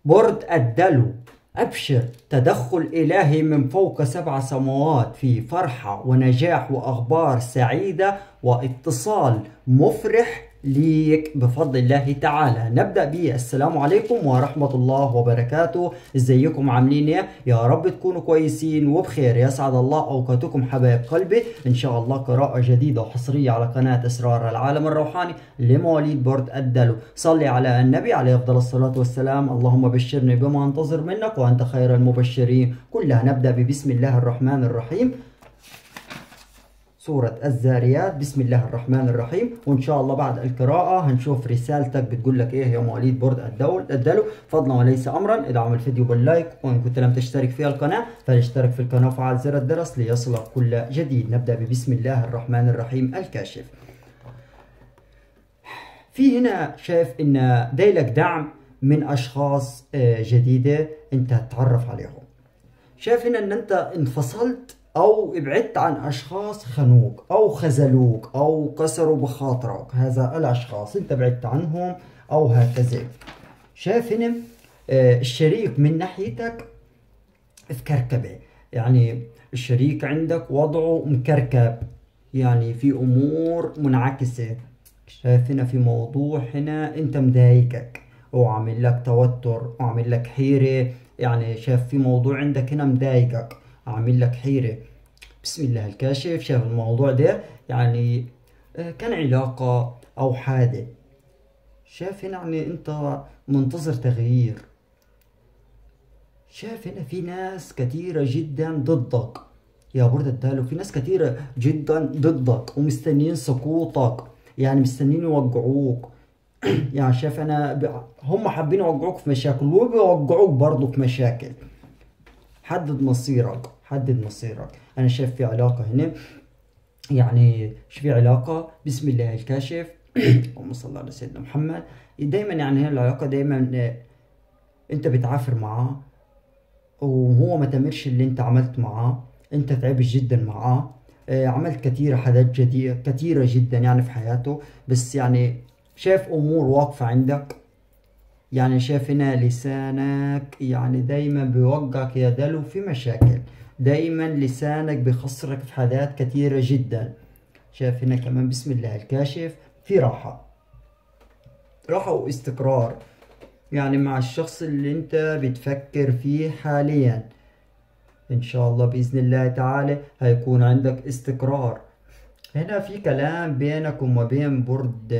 برد الدلو. أبشر، تدخل إلهي من فوق 7 سماوات في فرحة ونجاح وأخبار سعيدة واتصال مفرح ليك بفضل الله تعالى. نبدأ به. السلام عليكم ورحمة الله وبركاته. ازيكم عاملين ايه؟ يا رب تكونوا كويسين وبخير. يسعد الله اوقاتكم حبايب قلبي. ان شاء الله قراءة جديدة وحصرية على قناة اسرار العالم الروحاني لمواليد برد الدلو. صلي على النبي عليه افضل الصلاة والسلام. اللهم بشرني بما انتظر منك وانت خير المبشرين كلها. نبدأ ببسم الله الرحمن الرحيم. سورة الذاريات. بسم الله الرحمن الرحيم. وإن شاء الله بعد القراءة هنشوف رسالتك بتقول لك إيه يا مواليد برد الدلو. فضلا وليس أمرا ادعم الفيديو باللايك، وإن كنت لم تشترك في القناة فاشترك في القناة وفعل زر الجرس ليصلك كل جديد. نبدأ ببسم الله الرحمن الرحيم. الكاشف. في هنا شايف إن دايلك دعم من أشخاص جديدة أنت هتتعرف عليهم. شايف هنا إن أنت انفصلت او ابعدت عن اشخاص خانوك او خذلوك او كسروا بخاطرك. هذا الاشخاص انت بعدت عنهم او هكذا. شايف هنا الشريك من ناحيتك في كركبة، يعني الشريك عندك وضعه مكركب، يعني في امور منعكسة. شايف هنا في موضوع هنا انت مضايقك وعامل لك توتر وعامل لك حيرة. يعني شايف في موضوع عندك هنا مضايقك عامل لك حيرة. بسم الله الكاشف. شايف الموضوع ده يعني كان علاقة أو حادث. شايف هنا يعني أنت منتظر تغيير. شايف هنا في ناس كثيرة جدا ضدك يا برد الدلو. في ناس كثيرة جدا ضدك ومستنيين سقوطك، يعني مستنيين يوقعوك. يعني شايف أنا هم حابين يوقعوك في مشاكل وبيوقعوك برضه في مشاكل. حدد مصيرك، حدد مصيرك. انا شايف في علاقة هنا، يعني شو في علاقة. بسم الله الكاشف. اللهم صل على سيدنا محمد. دايما يعني هي العلاقة دايما انت بتعافر معاه وهو ما تمرش اللي انت عملت معاه. انت تعبت جدا معاه، عملت كثير حاجات جديدة كثيرة جدا يعني في حياته، بس يعني شايف امور واقفة عندك. يعني شايف هنا لسانك يعني دايما بيوقعك يا دلو في مشاكل. دايما لسانك بيخسرك في حاجات كثيرة جدا. شايف هنا كمان بسم الله الكاشف في راحة، راحة واستقرار، يعني مع الشخص اللي انت بتفكر فيه حاليا. ان شاء الله بإذن الله تعالى هيكون عندك استقرار. هنا في كلام بينك وما بين برد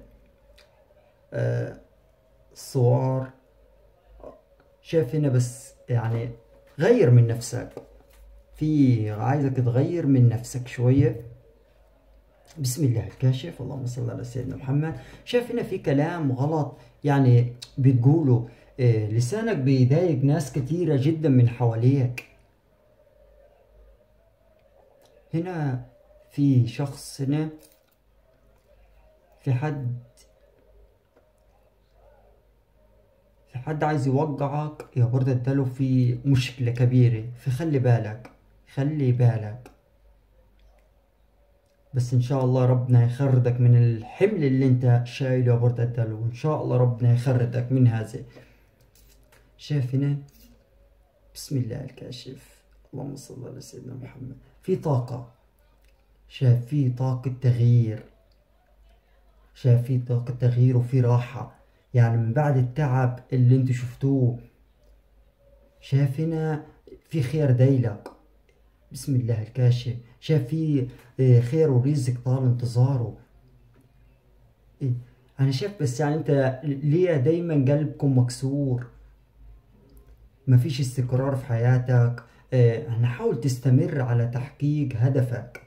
الصور. شايف هنا بس يعني غير من نفسك، في عايزك تغير من نفسك شوية. بسم الله الكاشف. اللهم صل على سيدنا محمد. شايف هنا في كلام غلط يعني بتقوله. لسانك بيضايق ناس كتيرة جدا من حواليك. هنا في شخص، هنا في حد عايز يوقعك يا برد الدلو في مشكلة كبيرة. فخلي بالك، خلي بالك. بس ان شاء الله ربنا يخرجك من الحمل اللي انت شايله يا برد الدلو. ان شاء الله ربنا يخرجك من هذا. شايف هنا بسم الله الكاشف. اللهم صل على سيدنا محمد. في طاقة، شايف في طاقة تغيير. شايف في طاقة تغيير وفي راحة، يعني من بعد التعب اللي انتوا شفتوه. شايف هنا في خير دايلك. بسم الله الكاشف. شايف في خير ورزق طال انتظاره. انا شايف بس يعني انت ليه دايما قلبكم مكسور، مفيش استقرار في حياتك. انا حاول تستمر على تحقيق هدفك.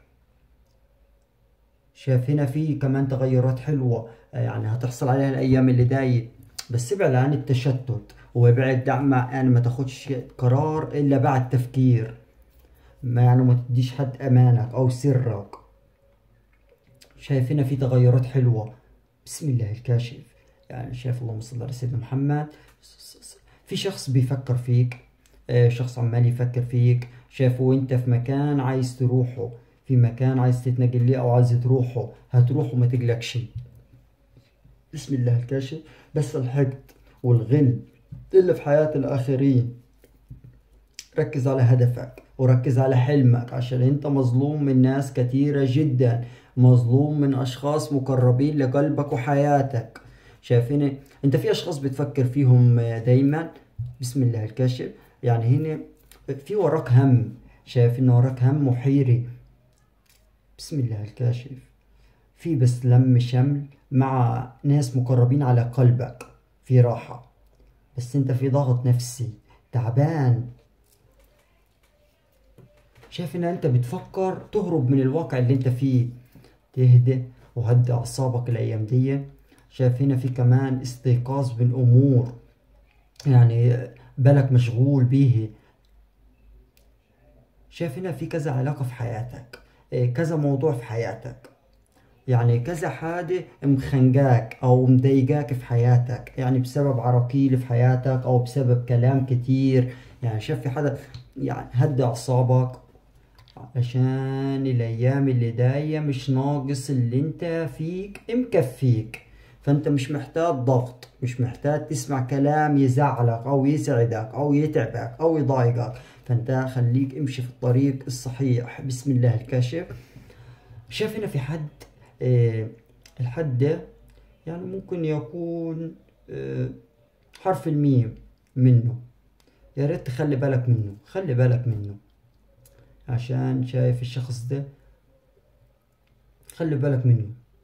شايف هنا في كمان تغيرات حلوة يعني هتحصل عليها الايام اللي جاية. بس ابعد عن التشتت وابعد يعني ما تاخدش قرار الا بعد تفكير. ما يعني ما تديش حد امانك او سرك. شايف هنا في تغيرات حلوة. بسم الله الكاشف. يعني شايف اللهم صل على سيدنا محمد. في شخص بيفكر فيك، شخص عمال يفكر فيك. شايفه وانت في مكان عايز تروحه، في مكان عايز تتنقل ليه او عايز تروحه. هتروح وما تقلقش. بسم الله الكاشف. بس الحقد والغل اللي في حياة الآخرين. ركز على هدفك وركز على حلمك، عشان انت مظلوم من ناس كتيرة جدا، مظلوم من اشخاص مقربين لقلبك وحياتك. شايفين انت في اشخاص بتفكر فيهم دايما. بسم الله الكاشف. يعني هنا في وراك هم، شايف ان وراك هم محيري. بسم الله الكاشف. في بس لم شمل مع ناس مقربين على قلبك، في راحة، بس انت في ضغط نفسي، تعبان. شايف ان انت بتفكر تهرب من الواقع اللي انت فيه. تهدى وهدي اعصابك الايام دي. شايف هنا في كمان استيقاظ من امور، يعني بالك مشغول بيه. شايف هنا في كذا علاقة في حياتك، كذا موضوع في حياتك، يعني كذا حاجة مخنقاك أو مضايقاك في حياتك، يعني بسبب عراقيل في حياتك أو بسبب كلام كتير. يعني شايف في حدا، يعني هدي أعصابك، عشان الأيام اللي جاية مش ناقص، اللي انت فيك مكفيك. فانت مش محتاج ضغط، مش محتاج تسمع كلام يزعلك أو يسعدك أو يتعبك أو يضايقك. فانت خليك امشي في الطريق الصحيح. بسم الله الكاشف. شايف هنا في حد، الحد ده يعني ممكن يكون حرف الميم منه. يا ريت تخلي بالك منه، خلي بالك منه، عشان شايف الشخص ده، خلي بالك منه،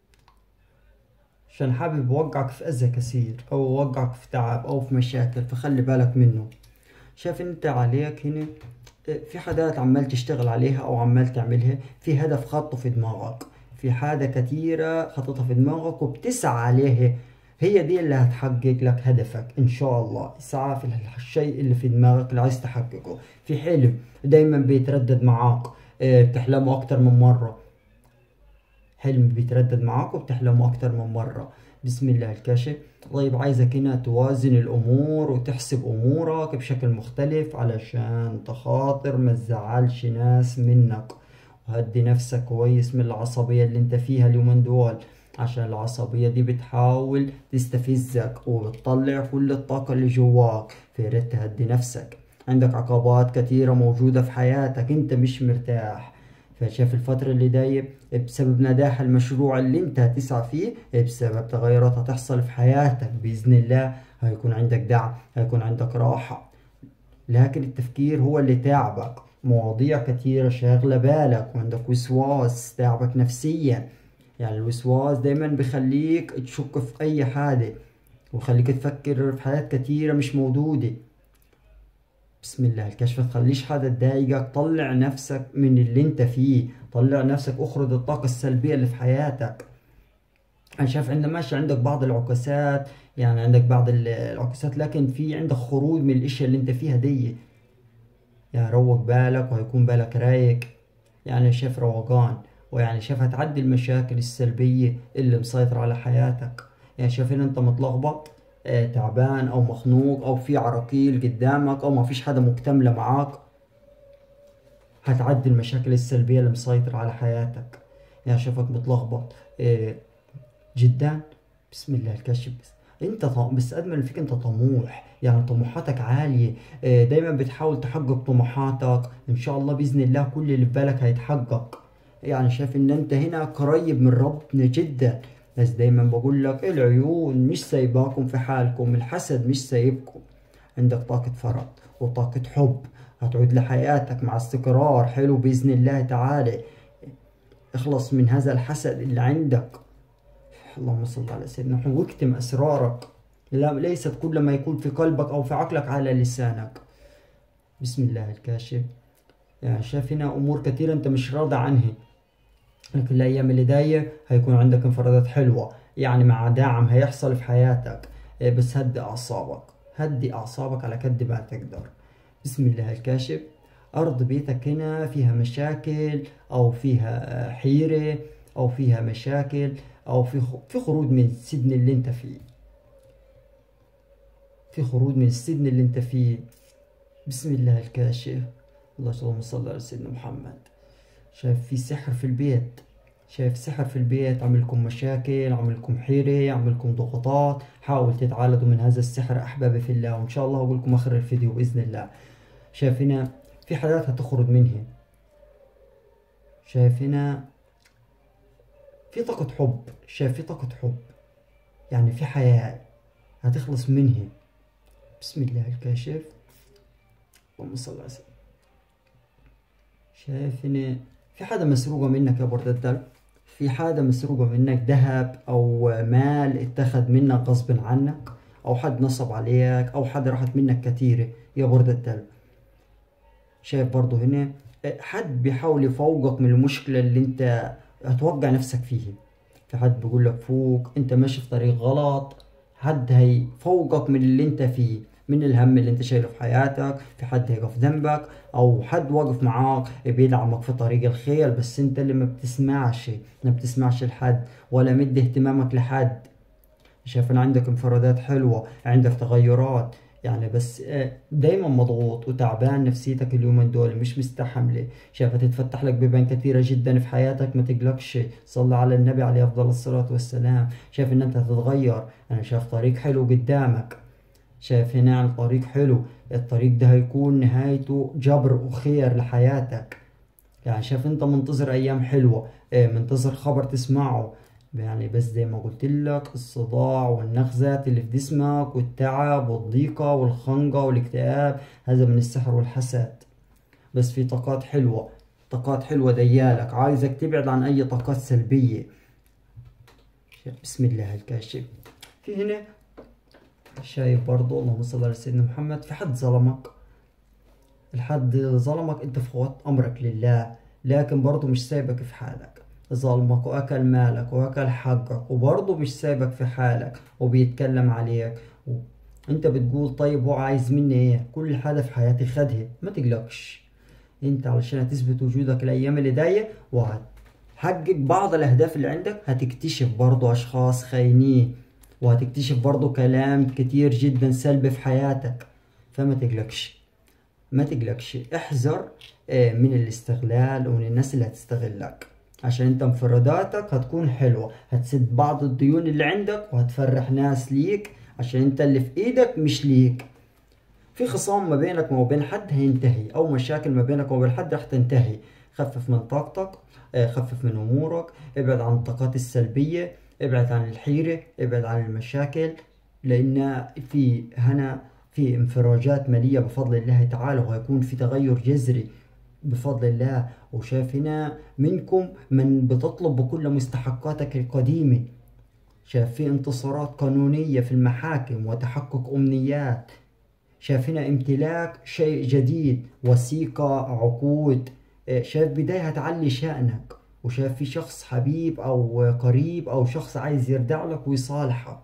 عشان حابب يوقعك في أذى كثير أو يوقعك في تعب أو في مشاكل، فخلي بالك منه. شايف انت عليك هنا في حاجات عمال تشتغل عليها او عمال تعملها، في هدف خاطه في دماغك، في حاجة كتيرة خططها في دماغك وبتسعى عليها. هي دي اللي هتحقق لك هدفك ان شاء الله. اسعى في الشيء اللي في دماغك اللي عايز تحققه. في حلم دايما بيتردد معاك، بتحلمه اكتر من مرة. حلم بيتردد معاك وبتحلمه اكتر من مرة. بسم الله الكاشف. طيب عايزك هنا توازن الامور وتحسب امورك بشكل مختلف، علشان تخاطر ما تزعلش ناس منك، وهدي نفسك كويس من العصبية اللي انت فيها اليومين دول، عشان العصبية دي بتحاول تستفزك وبتطلع كل الطاقة اللي جواك. فياريت تهدي نفسك. عندك عقبات كتيرة موجودة في حياتك، انت مش مرتاح. فشايف الفترة اللي جاية بسبب نجاح المشروع اللي انت هتسعى فيه، بسبب تغيرات هتحصل في حياتك بإذن الله، هيكون عندك دعم، هيكون عندك راحة. لكن التفكير هو اللي تعبك، مواضيع كتيرة شاغلة بالك، وعندك وسواس تعبك نفسيا. يعني الوسواس دايما بيخليك تشك في أي حاجة، ويخليك تفكر في حاجات كتيرة مش موجودة. بسم الله الكشف. تخليش حدا تضايقك، طلع نفسك من اللي انت فيه، طلع نفسك، اخرج الطاقة السلبية اللي في حياتك. انا شايف عندما ماشي عندك بعض العكسات، يعني عندك بعض العكسات، لكن في عندك خروج من الاشياء اللي انت فيها دي. يعني روق بالك وهيكون بالك رايق. يعني شايف روقان، ويعني شايف هتعدي المشاكل السلبية اللي مسيطرة على حياتك. يعني شايف ان انت متلخبط، تعبان او مخنوق او في عراقيل قدامك او ما فيش حدا مكتملة معاك. هتعدي المشاكل السلبية اللي مسيطرة على حياتك. يعني شايفك متلخبط جدا. بسم الله الكشف. بس انت بس اجمل فيك انت طموح، يعني طموحاتك عالية، دايما بتحاول تحقق طموحاتك. ان شاء الله باذن الله كل اللي في بالك هيتحقق. يعني شايف ان انت هنا قريب من ربنا جدا. بس دايما بقول لك العيون مش سايباكم في حالكم، الحسد مش سايبكم. عندك طاقة فرح وطاقة حب، هتعود لحياتك مع استقرار حلو بإذن الله تعالى. اخلص من هذا الحسد اللي عندك. اللهم صل على سيدنا محمد. واكتم أسرارك، لا ليست كل ما يكون في قلبك أو في عقلك على لسانك. بسم الله الكاشف. يعني شايف هنا أمور كثيرة أنت مش راضي عنها، لكن الأيام اللي جاية هيكون عندك انفرادات حلوة، يعني مع دعم هيحصل في حياتك. بس هدي أعصابك، هدي أعصابك على قد ما تقدر. بسم الله الكاشف. أرض بيتك هنا فيها مشاكل أو فيها حيرة أو فيها مشاكل أو في خروج من السجن اللي أنت فيه، في خروج من السجن اللي أنت فيه. بسم الله الكاشف. اللهم صل على سيدنا محمد. شايف في سحر في البيت، شايف سحر في البيت عملكم مشاكل، عملكم حيرة، عملكم ضغوطات، حاول تتعالجوا من هذا السحر أحبابي في الله، وإن شاء الله أقول لكم آخر الفيديو بإذن الله. شايف هنا في حاجات هتخرج منها، شايف هنا في طاقة حب، شايف في طاقة حب، يعني في حياة هتخلص منها. بسم الله الكاشف، اللهم صل على سيدنا. شايف هنا في حاجة مسروقة منك يا برد الدلو، في حاجة مسروقة منك، ذهب أو مال اتخذ منك غصب عنك، أو حد نصب عليك، أو حد راحت منك كتيرة يا برد الدلو. شايف برضو هنا حد بيحاول يفوقك من المشكلة اللي انت هتوقع نفسك فيها، في حد بيقول لك فوق، انت ماشي في طريق غلط، حد هيفوقك من اللي انت فيه، من الهم اللي انت شايله في حياتك، في حد هيقف جنبك، او حد واقف معاك بيدعمك في طريق الخير، بس انت اللي ما بتسمعش لحد ولا مدي اهتمامك لحد. شايف ان عندك انفرادات حلوة، عندك تغيرات يعني، بس دايما مضغوط وتعبان، نفسيتك اليومين دول مش مستحملة. شايف هتتفتح لك بيبان كثيرة جدا في حياتك، ما تقلقش، صلى على النبي عليه افضل الصلاة والسلام. شايف ان انت هتتغير، انا شايف طريق حلو قدامك، شايف هنا عن طريق حلو، الطريق ده هيكون نهايته جبر وخير لحياتك. يعني شايف انت منتظر ايام حلوة، منتظر خبر تسمعه يعني، بس زي ما قلت لك الصداع والنغزات اللي في جسمك والتعب والضيقة والخنقة والاكتئاب هذا من السحر والحسد. بس في طاقات حلوة، طاقات حلوة ديالك، عايزك تبعد عن اي طاقات سلبية. بسم الله الكاشف. في هنا شايف برضو، اللهم صل على سيدنا محمد، في حد ظلمك، الحد ظلمك انت فوت امرك لله، لكن برضو مش سايبك في حالك، ظلمك واكل مالك واكل حقك، وبرضو مش سايبك في حالك وبيتكلم عليك انت بتقول طيب هو عايز مني ايه؟ كل حاجة في حياتي خدها، ما تقلقش، انت علشان هتثبت وجودك الايام اللي جاية وهتحقق بعض الاهداف اللي عندك، هتكتشف برضو اشخاص خاينين، وهتكتشف برضو كلام كتير جدا سلبي في حياتك، فما تقلقش، ما تقلقش، احذر من الاستغلال ومن الناس اللي هتستغلك، عشان انت انفراداتك هتكون حلوة، هتسد بعض الديون اللي عندك وهتفرح ناس ليك، عشان انت اللي في ايدك مش ليك. في خصام ما بينك وما بين حد هينتهي، او مشاكل ما بينك وما بين حد رح تنتهي، خفف من طاقتك، خفف من امورك، ابعد عن الطاقات السلبية، ابعد عن الحيرة، ابعد عن المشاكل، لان في هنا في انفراجات مالية بفضل الله تعالى، وهيكون في تغير جذري بفضل الله. وشايف هنا منكم من بتطلب بكل مستحقاتك القديمة، شايف في انتصارات قانونية في المحاكم وتحقق أمنيات، شايف هنا امتلاك شيء جديد، وثيقة، عقود، شايف بداية هتعلي شأنك، وشايف في شخص حبيب أو قريب أو شخص عايز يرجع لك ويصالحك،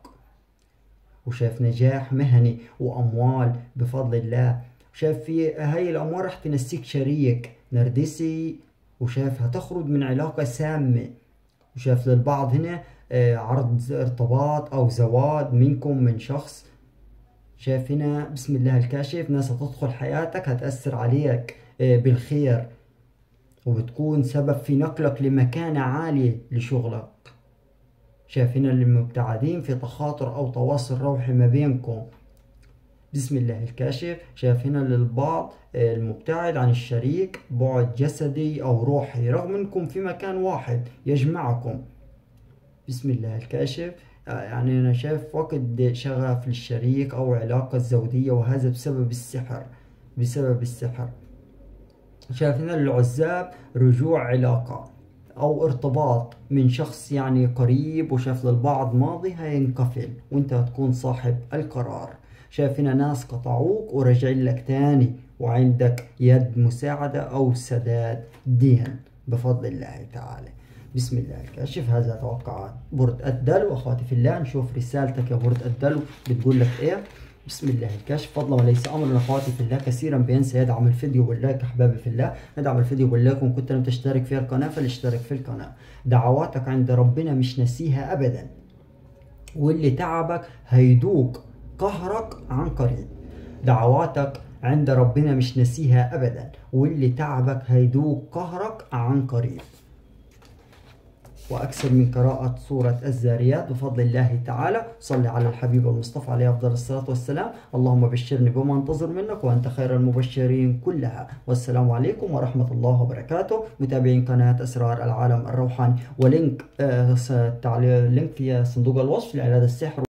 وشايف نجاح مهني وأموال بفضل الله، وشايف في هاي الأموال رح تنسيك شريك نرجسي، وشايف هتخرج من علاقة سامة، وشايف للبعض هنا عرض ارتباط أو زواج منكم من شخص. شايف هنا بسم الله الكاشف ناس هتدخل حياتك هتأثر عليك بالخير، وبتكون سبب في نقلك لمكانة عالية لشغلك. شايف هنا المبتعدين في تخاطر أو تواصل روحي ما بينكم، بسم الله الكاشف. شايف هنا للبعض المبتعد عن الشريك بعد جسدي أو روحي، رغم أنكم في مكان واحد يجمعكم، بسم الله الكاشف. يعني أنا شايف فقد شغف للشريك أو علاقة زوجية، وهذا بسبب السحر، بسبب السحر. شايف هنا للعزاب رجوع علاقة أو ارتباط من شخص يعني قريب، وشايف للبعض ماضي هينقفل وانت هتكون صاحب القرار. شايف هنا ناس قطعوك ورجعين لك تاني، وعندك يد مساعدة أو سداد دين بفضل الله تعالى. بسم الله الكاشف. هذا توقعات برج الدلو. أخواتي في الله نشوف رسالتك يا برج الدلو بتقول لك إيه. بسم الله الكاشف. فضلا وليس امرا اخواتي في الله، كثيرا بينسى يدعم الفيديو باللايك. احبابي في الله ندعم الفيديو باللايك، وان كنت لم تشترك في القناه فلاشترك في القناه. دعواتك عند ربنا مش نسيها ابدا، واللي تعبك هيدوق قهرك عن قريب. دعواتك عند ربنا مش نسيها ابدا، واللي تعبك هيدوق قهرك عن قريب. وأكثر من قراءة سورة الذاريات بفضل الله تعالى. صل على الحبيب المصطفى عليه أفضل الصلاة والسلام. اللهم بشرني بما انتظر منك وأنت خير المبشرين كلها. والسلام عليكم ورحمة الله وبركاته. متابعين قناة أسرار العالم الروحاني، ولينك لينك في صندوق الوصف لعلاج السحر.